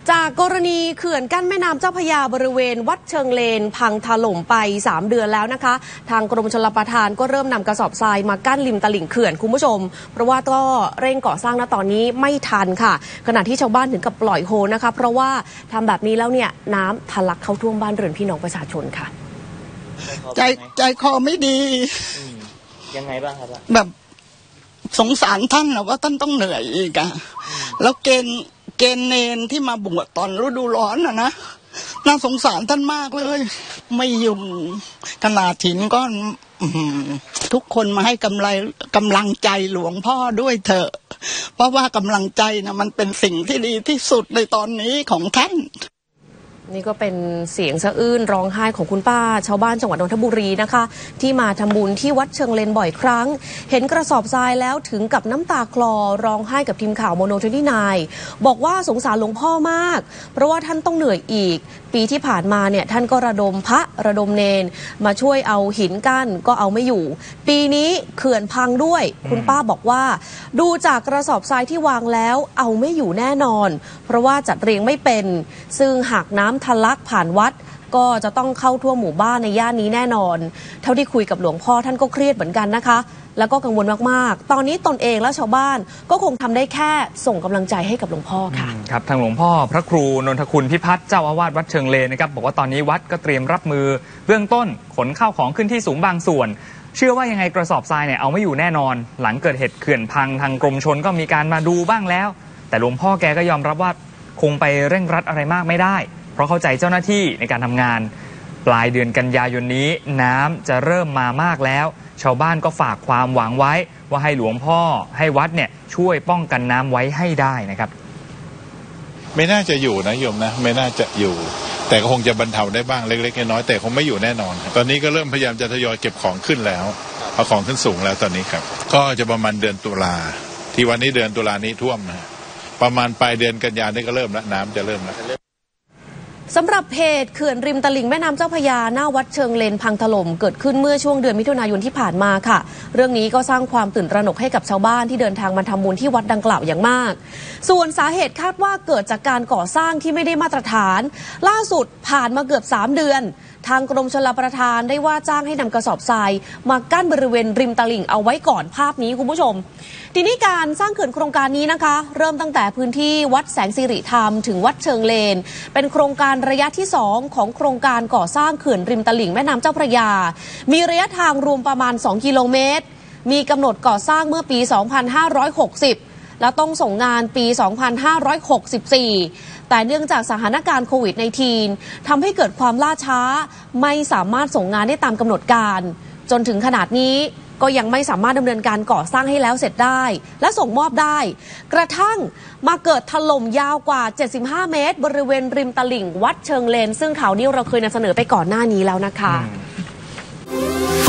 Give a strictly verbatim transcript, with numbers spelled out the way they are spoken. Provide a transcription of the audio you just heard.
จากกรณีเขื่อนกั้นแม่น้ำเจ้าพระยาบริเวณวัดเชิงเลนพังถล่มไปสามเดือนแล้วนะคะทางกรมชลประทานก็เริ่มนำกระสอบทรายมากั้นริมตลิ่งเขื่อนคุณผู้ชมเพราะว่าก็เร่งก่อสร้างณตอนนี้ไม่ทันค่ะขณะที่ชาวบ้านถึงกับปล่อยโฮนะคะเพราะว่าทำแบบนี้แล้วเนี่ยน้ำทะลักเข้าท่วมบ้านเรือนพี่น้องประชาชนค่ะใจใจคอไม่ดียังไงบ้างครับแบบสงสารท่านนะว่าท่านต้องเหนื่อยอีกอะแล้วเกณฑ์เกณฑ์เนนที่มาบวชตอนฤดูร้อนอะนะน่าสงสารท่านมากเลยไม่ยุ่งขนาดถิ่นก็ทุกคนมาให้กำไรกำลังใจหลวงพ่อด้วยเถอะเพราะว่ากำลังใจนะมันเป็นสิ่งที่ดีที่สุดในตอนนี้ของท่านนี่ก็เป็นเสียงสะอื้นร้องไห้ของคุณป้าชาวบ้านจังหวัดนนทบุรีนะคะที่มาทำบุญที่วัดเชิงเลนบ่อยครั้งเห็นกระสอบทรายแล้วถึงกับน้ำตาคลอร้องไห้กับทีมข่าวโมโนทรีนายบอกว่าสงสารหลวงพ่อมากเพราะว่าท่านต้องเหนื่อยอีกปีที่ผ่านมาเนี่ยท่านก็ระดมพระระดมเนนมาช่วยเอาหินกั้นก็เอาไม่อยู่ปีนี้เขื่อนพังด้วยคุณป้าบอกว่าดูจากกระสอบทรายที่วางแล้วเอาไม่อยู่แน่นอนเพราะว่าจัดเรียงไม่เป็นซึ่งหากน้ำทะลักผ่านวัดก็จะต้องเข้าทั่วหมู่บ้านในย่านนี้แน่นอนเท่าที่คุยกับหลวงพ่อท่านก็เครียดเหมือนกันนะคะแล้วก็กังวลมากๆตอนนี้ตนเองและชาวบ้านก็คงทำได้แค่ส่งกำลังใจให้กับหลวงพ่อค่ะครับทางหลวงพ่อพระครูนนทคุณพิพัฒน์เจ้าอาวาสวัดเชิงเลนนะครับบอกว่าตอนนี้วัดก็เตรียมรับมือเบื้องต้นขนข้าวของขึ้นที่สูงบางส่วนเชื่อว่ายังไงกระสอบทรายเนี่ยเอาไม่อยู่แน่นอนหลังเกิดเหตุเขื่อนพังทางกรมชลก็มีการมาดูบ้างแล้วแต่หลวงพ่อแกก็ยอมรับว่าคงไปเร่งรัดอะไรมากไม่ได้เพราะเข้าใจเจ้าหน้าที่ในการทำงานปลายเดือนกันยายนนี้น้ำจะเริ่มมามากแล้วชาวบ้านก็ฝากความหวังไว้ว่าให้หลวงพ่อให้วัดเนี่ยช่วยป้องกันน้ำไว้ให้ได้นะครับไม่น่าจะอยู่นะโยมนะไม่น่าจะอยู่แต่ก็คงจะบรรเทาได้บ้างเล็กๆน้อยๆแต่คงไม่อยู่แน่นอนตอนนี้ก็เริ่มพยายามจะทยอยเก็บของขึ้นแล้วเอาของขึ้นสูงแล้วตอนนี้ครับก็จะประมาณเดือนตุลาที่วันนี้เดือนตุลานี้ท่วมนะประมาณปลายเดือนกันยายนนี่ก็เริ่มแล้วน้ำจะเริ่มแล้วสำหรับเหตุเขื่อนริมตลิ่งแม่น้ำเจ้าพระยาหน้าวัดเชิงเลนพังถล่มเกิดขึ้นเมื่อช่วงเดือนมิถุนายนที่ผ่านมาค่ะเรื่องนี้ก็สร้างความตื่นตระหนกให้กับชาวบ้านที่เดินทางมาทำบุญที่วัดดังกล่าวอย่างมากส่วนสาเหตุคาดว่าเกิดจากการก่อสร้างที่ไม่ได้มาตรฐานล่าสุดผ่านมาเกือบสามเดือนทางกรมชลประทานได้ว่าจ้างให้นำกระสอบทรายมากั้นบริเวณริมตลิ่งเอาไว้ก่อนภาพนี้คุณผู้ชมทีนี้การสร้างเขื่อนโครงการนี้นะคะเริ่มตั้งแต่พื้นที่วัดแสงสิริธรรมถึงวัดเชิงเลนเป็นโครงการระยะที่สองของโครงการก่อสร้างเขื่อนริมตลิ่งแม่น้ำเจ้าพระยามีระยะทางรวมประมาณสองกิโลเมตรมีกำหนดก่อสร้างเมื่อปีสองพันห้าร้อยหกสิบแล้วต้องส่งงานปีสองพันห้าร้อยหกสิบสี่แต่เนื่องจากสถานการณ์โควิด สิบเก้า ทำให้เกิดความล่าช้าไม่สามารถส่งงานได้ตามกำหนดการจนถึงขนาดนี้ก็ยังไม่สามารถดำเนินการก่อสร้างให้แล้วเสร็จได้และส่งมอบได้กระทั่งมาเกิดถล่มยาวกว่าเจ็ดสิบห้าเมตรบริเวณริมตลิ่งวัดเชิงเลนซึ่งข่าวนี้เราเคยนำเสนอไปก่อนหน้านี้แล้วนะคะ